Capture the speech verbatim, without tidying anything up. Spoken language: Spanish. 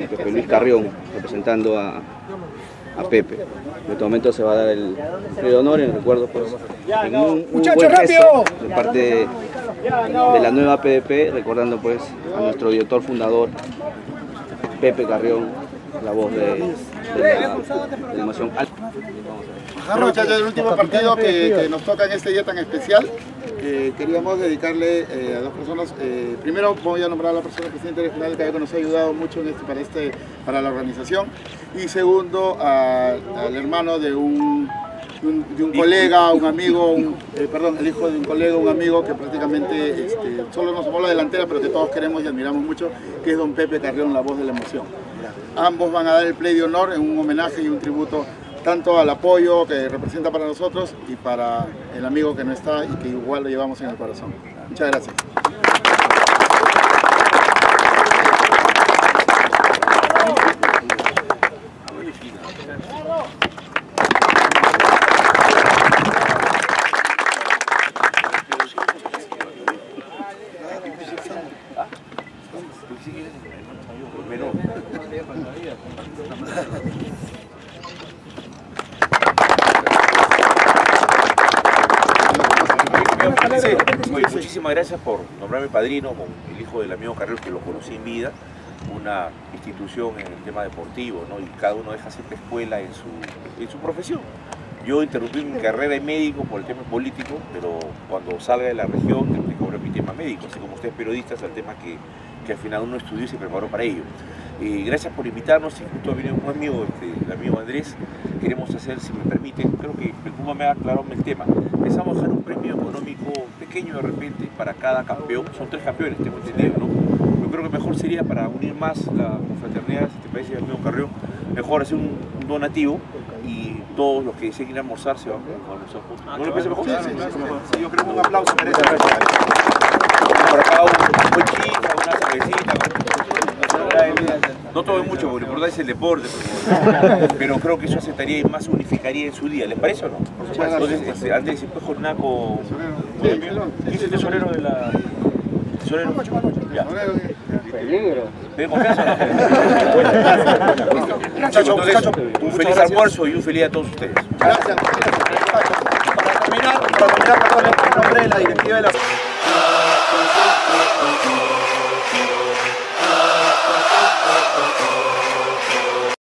Pepe Luis Carrión, representando a, a Pepe. En este momento se va a dar el premio de honor en recuerdo, pues, en un, un buen gesto de parte de, de la nueva P D P, recordando pues a nuestro director fundador, Pepe Carrión, la voz de, de la, de la emoción. Bueno, muchachos, el último partido que, que nos toca en este día tan especial, eh, queríamos dedicarle eh, a dos personas. Eh, primero voy a nombrar a la persona presidente regional que nos ha ayudado mucho en este, para, este, para la organización, y segundo a, al hermano de un, de un, de un colega, un amigo, un, eh, perdón, el hijo de un colega, un amigo que prácticamente este, solo nos tomó la delantera, pero que todos queremos y admiramos mucho, que es don Pepe Carrión, la voz de la emoción. Ambos van a dar el play de honor en un homenaje y un tributo tanto al apoyo que representa para nosotros y para el amigo que no está y que igual lo llevamos en el corazón. Muchas gracias. Sí, oye, muchísimas gracias por nombrarme padrino con el hijo del amigo Carrión, que lo conocí en vida, una institución en el tema deportivo, ¿no? Y cada uno deja siempre escuela en su, en su profesión. Yo interrumpí mi carrera de médico por el tema político, pero cuando salga de la región tendré que cobrar mi tema médico, así como ustedes periodistas, el tema que, que al final uno estudió y se preparó para ello. Eh, gracias por invitarnos, y justo ha venido un amigo, este, el amigo Andrés, queremos hacer, si me permiten, creo que el Puma me ha aclarado el tema. Pensamos hacer un premio económico pequeño de repente para cada campeón, son tres campeones, tengo entendido, ¿no? Yo creo que mejor sería, para unir más la confraternidad, si te parece, el amigo Carrión, mejor hacer un, un donativo y todos los que deseen ir a almorzar se van a almorzar juntos. ¿No le parece mejor? Sí, sí, sí, mejor. Sí, yo creo que un aplauso merece. Por acá un buen chico, una cervecita. No todo es mucho, porque lo importante es el deporte, pero creo que eso aceptaría y más unificaría en su día. ¿Les parece o no? Por supuesto. Entonces, este, antes después jornada con... ¿Quién es el tesorero de la...? ¿Tesorero? Ya. Peligro. ¿Tiene confianza? Muchachos, entonces, un feliz almuerzo y un feliz a todos ustedes. Gracias. Para terminar, para terminar, perdón, en nombre de la directiva de la